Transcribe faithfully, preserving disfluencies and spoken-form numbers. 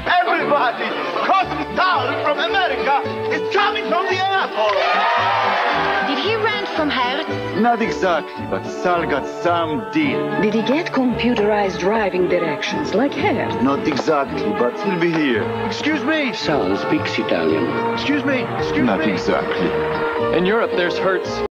Everybody, Cousin Sal from America is coming from the airport. Did he rent from Hertz? Not exactly, but Sal got some deal. Did he get computerized driving directions like Hertz? Not exactly, but he'll be here. Excuse me. Sal speaks Italian. Excuse me. Excuse Not me. exactly. In Europe, there's Hertz.